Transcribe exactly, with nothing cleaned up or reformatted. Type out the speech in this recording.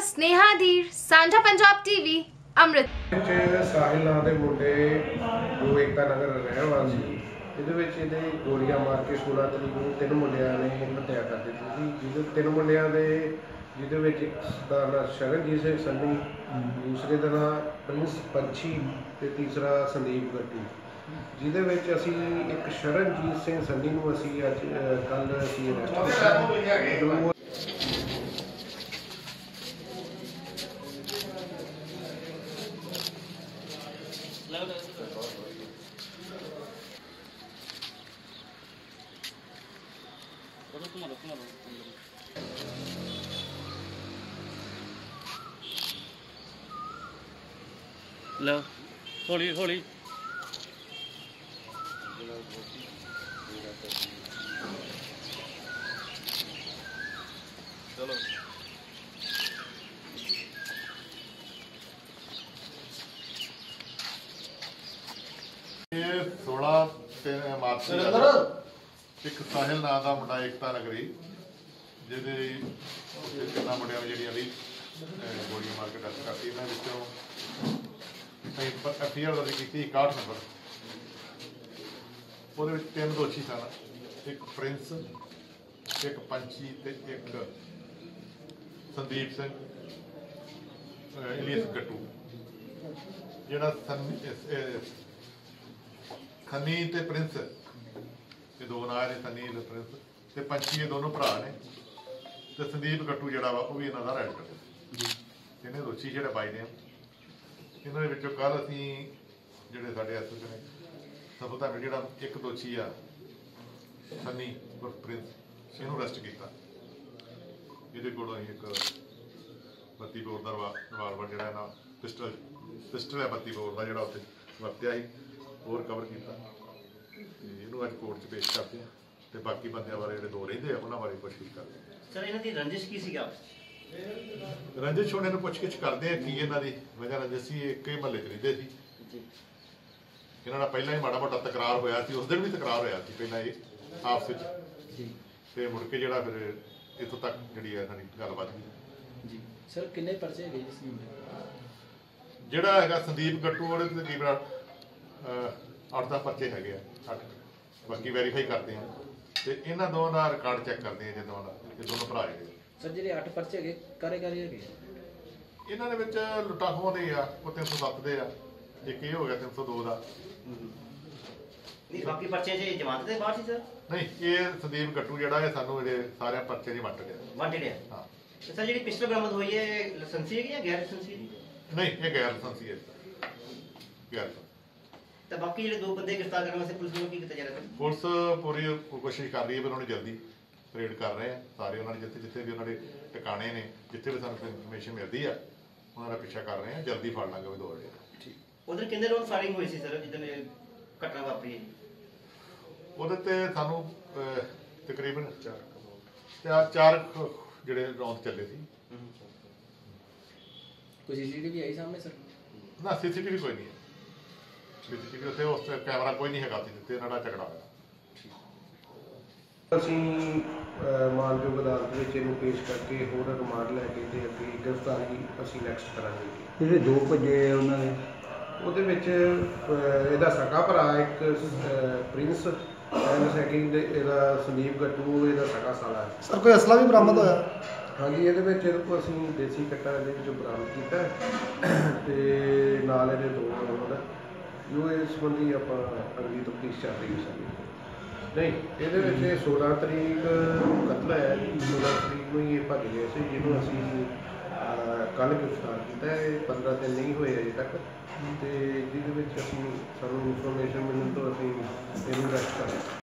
स्नेहा धीर, सांझा पंजाब टीवी, अमृत। ਸਾਹਿਲ ਨਾਂ ਦੇ ਮੁੰਡੇ ਜੋ ਏਕਤਾ ਨਗਰ ਰਹਿਣ ਵਾਲਾ ਸੀ, ਇਹਦੇ ਵਿੱਚ ਇਹਦੇ ਗੋਲੀਆਂ ਮਾਰ ਕੇ ਸੋਲਾਂ ਤਰੀਕ ਨੂੰ ਤਿੰਨ ਮੁੰਡਿਆਂ ਨੇ ਹੱਤਿਆ ਕਰ ਦਿੱਤੀ ਸੀ। ਜਿਹਦੇ ਤਿੰਨ ਮੁੰਡਿਆਂ ਦੇ ਜਿਹਦੇ ਵਿੱਚ ਇੱਕ ਦਾ ਨਾਂ ਸ਼ਰਨਜੀਤ ਸਿੰਘ ਸੰਧੂ, ਦੂਸਰੇ ਦਾ ਨਾਂ ਪ੍ਰਿੰਸ ਪੰਛੀ ਤੇ ਤੀਸਰਾ ਸੰਦੀਪ ਗੱਟੂ। ਜਿਹਦੇ ਵਿੱਚ ਅਸੀਂ ਇੱਕ ਸ਼ਰਨਜੀਤ ਸਿੰਘ ਸੰਧੂ ਨੂੰ ਅਸੀਂ ਅੱਜ ਕੱਲ੍ਹ ਅਸੀਂ ਅਰੈਸਟ ਕੀਤਾ। लो हौली हौली चलो सोलह मार्च एक ਸਾਹਿਲ ਨਾਂ ਦਾ ਮੁੰਡਾ ਏਕਤਾ ਨਗਰੀ ਜਿਹਦੇ ਤਿੰਨਾਂ ਮੁੰਡਿਆਂ ਨੇ ਜਿਹੜੀਆਂ ਵੀ ਗੋਲੀਆਂ ਮਾਰ ਕੇ ਡੈਥ ਕਰਤੀ। ਇਹਨਾਂ ਵਿੱਚੋਂ ਐਫ ਆਈ ਆਰ ਦਰਜ ਕੀਤੀ ਇਕਾਹਠ ਨੰਬਰ। ਉਹਦੇ ਵਿੱਚ ਤਿੰਨ ਦੋਸ਼ੀ ਸਨ, ਇੱਕ ਪ੍ਰਿੰਸ, ਇੱਕ ਪੰਛੀ ਤੇ ਇੱਕ ਸੰਦੀਪ ਸਿੰਘ ਇਲੀਅਸ ਗੱਟੂ। ਜਿਹੜਾ ਖੰਨੀ ਤੇ ਪ੍ਰਿੰਸ ਇਹ ਦੋ ਨਾਂ ਨੇ, ਸੰਨੀ ਤੇ ਪ੍ਰਿੰਸ ਤੇ ਪੰਛੀ ਇਹ ਦੋਨੋਂ ਭਰਾ ਨੇ, ਤੇ ਸੰਦੀਪ ਗੱਟੂ ਜਿਹੜਾ ਵਾ ਉਹ ਵੀ ਇਹਨਾਂ ਦਾ ਰਾਈਟਰ ਜੀ। ਇਹਨੇ ਦੋਸ਼ੀ ਜਿਹੜੇ ਬਾਈ ਨੇ, ਇਹਨਾਂ ਦੇ ਵਿੱਚੋਂ ਕੱਲ ਅਸੀਂ ਜਿਹੜੇ ਸਾਡੇ ਐਸ ਨੇ ਸਫਲਤਾ ਮਿਲ ਜਿਹੜਾ ਇੱਕ ਦੋਸ਼ੀ ਆ ਸੰਨੀ ਪ੍ਰਿੰਸ, ਇਹਨੂੰ ਅਰੈਸਟ ਕੀਤਾ। ਇਹਦੇ ਕੋਲੋਂ ਅਸੀਂ ਇੱਕ ਬੱਤੀ ਬੋਰ ਦਾ ਰਿਵਾਲਵਰ ਜਿਹੜਾ ਨਾ ਪਿਸਟਲ ਪਿਸਟਲ ਹੈ ਬੱਤੀ ਬੋਰ ਦਾ ਜਿਹੜਾ ਉੱਥੇ ਵਰਤਿਆ ਸੀ, ਉਹ ਰਿਕਵਰ ਕੀਤਾ। ਇਹਨੂੰ ਅੱਜ ਕੋਰਟ 'ਚ ਪੇਸ਼ ਕਰਦੇ ਆ ਤੇ ਬਾਕੀ ਬੰਦਿਆਂ ਬਾਰੇ ਜਿਹੜੇ ਦੋ ਰਹਿੰਦੇ ਆ ਉਹਨਾਂ ਬਾਰੇ ਪੁੱਛਗਿੱਛ ਕਰਦੇ ਆ। सर इन्हां दी रंजिश की सीगा? ਰੰਜਿਸ਼ ਹੁਣ ਇਹਨੂੰ ਪੁੱਛਗਿੱਛ ਕਰਦੇ ਆ ਕੀ ਇਹਨਾਂ ਦੀ ਵਜ੍ਹਾ ਰੰਜਿਸ਼ ਸੀ। ਇੱਕ ਹੀ ਮਹੱਲੇ 'ਚ ਰਹਿੰਦੇ ਸੀ जी। ਇਹਨਾਂ ਦਾ ਪਹਿਲਾਂ ਹੀ ਮਾੜਾ ਮੋਟਾ ਤਕਰਾਰ ਹੋਇਆ ਸੀ, ਉਸ ਦਿਨ ਵੀ ਤਕਰਾਰ ਹੋਇਆ ਸੀ ਪਹਿਲਾਂ ਇਹ ਆਪਸ ਵਿੱਚ जी ਤੇ ਮੁੜ ਕੇ ਜਿਹੜਾ ਫਿਰ ਇੱਥੋਂ ਤੱਕ ਜਿਹੜੀ ਹੈ ਇਹਨਾਂ ਦੀ ਗੱਲਬਾਤ ਹੋਈ जी। सर किन्ने परचे गए इस मुंडे? ਜਿਹੜਾ ਹੈਗਾ ਸੰਦੀਪ ਗੱਟੂ ਉਹਦੇ ਤੇ ਤਕਰੀਬਨ ਅੱਠ ਦਸ ਪਰਚੇ ਹੈਗੇ ਆ, ਅੱਠ ਬਾਕੀ ਵੈਰੀਫਾਈ ਕਰਦੇ ਆ ਤੇ ਇਹਨਾਂ ਦੋਵਾਂ ਦਾ ਰਿਕਾਰਡ ਚੈੱਕ ਕਰਦੇ ਆ ਜੇ ਦੋਵਾਂ ਦਾ ਇਹ ਦੋਨੋਂ ਭਰਾ ਹੈਗੇ। सर ਜਿਹੜੇ ਅੱਠ ਪਰਚੇ ਹੈਗੇ ਕਾਰੇ ਕਾਰੇ ਹੈਗੇ? ਇਹਨਾਂ ਦੇ ਵਿੱਚ ਲੁੱਟਾਂ ਖੋਹਾਂ ਦੇ ਆ, ਉਹ ਤਿੰਨ ਸੌ ਸੱਤ ਦੇ ਆ, ਇੱਕ ਇਹ ਹੋ ਗਿਆ ਤਿੰਨ ਸੌ ਦੋ ਦਾ। ਨਹੀਂ ਬਾਕੀ ਪਰਚੇ ਜੇ ਜਮਾਨਤ ਦੇ ਬਾਹਰ ਸੀ ਸਰ? ਨਹੀਂ, ਇਹ ਸੰਦੀਪ ਗੱਟੂ ਜਿਹੜਾ ਇਹ ਸਾਨੂੰ ਇਹਦੇ ਸਾਰਿਆਂ ਪਰਚੇ ਦੀ ਵੰਡ ਗਿਆ। ਵੰਡ ਗਿਆ ਹਾਂ। ਤੇ ਸਰ ਜਿਹੜੀ ਪਿਸਟਲ ਬਰਾਮਦ ਹੋਈ ਹੈ ਲਾਇਸੈਂਸੀ ਹੈ ਜਾਂ ਗੈਰ ਲਾਇਸੈਂਸੀ ਹੈ? ਨਹੀਂ, ਇਹ ਗੈਰ ਲਾਇਸੈਂਸੀ ਹੈ, ਗੈਰ। ਤਾਂ ਬਾਕੀ ਜਿਹੜੇ ਦੋ ਬੰਦੇ ਗ੍ਰਿਫਤਾਰ ਕਰਨ ਵਾਸਤੇ ਪੁਲਿਸ ਨੂੰ ਕੀ ਕੀਤਾ ਜਾ ਰਿਹਾ? ਪੁਲਿਸ ਪੂਰੀ ਕੋਸ਼ਿਸ਼ ਕਰ ਰਹੀ ਹੈ, ਪਰ ਉਹਨਾਂ ਨੂੰ ਜਲਦੀ ਰੇਡ ਕਰ ਰਹੇ ਆ ਸਾਰੇ ਉਹਨਾਂ ਨੇ ਜਿੱਥੇ ਜਿੱਥੇ ਵੀ ਉਹਨਾਂ ਦੇ ਟਿਕਾਣੇ ਨੇ, ਜਿੱਥੇ ਵੀ ਸਾਨੂੰ ਇਨਫੋਰਮੇਸ਼ਨ ਮਿਲਦੀ ਆ ਉਹਨਾਂ ਦਾ ਪਿੱਛਾ ਕਰ ਰਹੇ ਆ, ਜਲਦੀ ਫੜ ਲਾਂਗੇ ਉਹ ਦੌੜ ਰਹੇ। ਠੀਕ। ਉਧਰ ਕਿੰਨੇ ਰੋਡ ਫਾਇਰਿੰਗ ਹੋਈ ਸੀ ਸਰ ਜਿੱਦਣ ਇਹ ਘਟਨਾ ਵਾਪਰੀ ਹੈ? ਉਹਦੇ ਤੇ ਸਾਨੂੰ ਤਕਰੀਬਨ ਚਾਰ ਚਾਰ ਜਿਹੜੇ ਰੌਂਦ ਚੱਲੇ ਸੀ। ਕੋਈ ਸੀਸੀਟੀਵੀ ਆਈ ਸਾਹਮਣੇ ਸਰ? ਨਾ, ਸੀਸੀਟੀਵੀ ਕੋਈ ਨਹੀਂ ਹੈ। ਸੀਸੀਟੀਵੀ ਉੱਥੇ ਉਸ ਕੈਮਰਾ ਕੋਈ ਨਹੀਂ ਹੈਗਾ ਸੀ ਜਿੱਥੇ ਇਹਨਾਂ ਦਾ ਝਗੜਾ ਹੋਇਆ। ਅਸੀਂ ਮਾਨਯੋਗ ਅਦਾਲਤ ਵਿੱਚ ਇਹਨੂੰ ਪੇਸ਼ ਕਰਕੇ ਹੋਰ ਰਿਮਾਂਡ ਲੈ ਕੇ ਤੇ ਅੱਗੇ ਗ੍ਰਿਫਤਾਰੀ ਅਸੀਂ ਨੈਕਸਟ ਕਰਾਂਗੇ। ਜਿਹੜੇ ਦੋ ਭੱਜੇ ਉਹਨਾਂ ਦੇ ਉਹਦੇ ਵਿੱਚ ਇਹਦਾ ਸਕਾ ਭਰਾ ਇੱਕ ਪ੍ਰਿੰਸ ਐਂਡ ਸੈਕਿੰਡ ਇਹਦਾ ਸੰਦੀਪ ਗੱਟੂ, ਇਹਦਾ ਸਕਾ ਸਾਲਾ। ਸਰ ਕੋਈ ਅਸਲਾ ਵੀ ਬਰਾਮਦ ਹੋਇਆ? ਹਾਂਜੀ, ਇਹਦੇ ਵਿੱਚ ਇਹਦੇ ਕੋਲ ਅਸੀਂ ਦੇਸੀ ਕੱਟਾ ਇਹਦੇ ਵਿੱਚੋਂ ਬਰਾਮਦ ਕੀਤਾ ਤੇ ਨਾਲ ਇਹਦੇ ਦੋ ਰੌਂਦ ਜੋ ਇਸ ਸੰਬੰਧੀ ਆਪਾਂ ਅਗਲੀ ਤਫਤੀਸ਼ ਚੱਲ ਰਹੀ ਹੈ ਸਾਡੀ। ਨਹੀਂ, ਇਹਦੇ ਵਿੱਚ ਇਹ ਸੋਲਾਂ ਤਰੀਕ ਨੂੰ ਕਤਲ ਹੋਇਆ ਜੀ। ਸੋਲਾਂ ਤਰੀਕ ਨੂੰ ਹੀ ਇਹ ਭੱਜ ਗਏ ਸੀ, ਜਿਹਨੂੰ ਅਸੀਂ ਕੱਲ੍ਹ ਗ੍ਰਿਫਤਾਰ ਕੀਤਾ। ਇਹ ਪੰਦਰਾਂ ਦਿਨ ਨਹੀਂ ਹੋਏ ਅਜੇ ਤੱਕ, ਤੇ ਜਿਹਦੇ ਵਿੱਚ ਅਸੀਂ ਸਾਨੂੰ ਇਨਫੋਰਮੇਸ਼ਨ ਮਿਲਣ ਤੋਂ ਅਸੀਂ ਇਹਨੂੰ ਅਰੈਸਟ ਕਰ ਲਿਆ।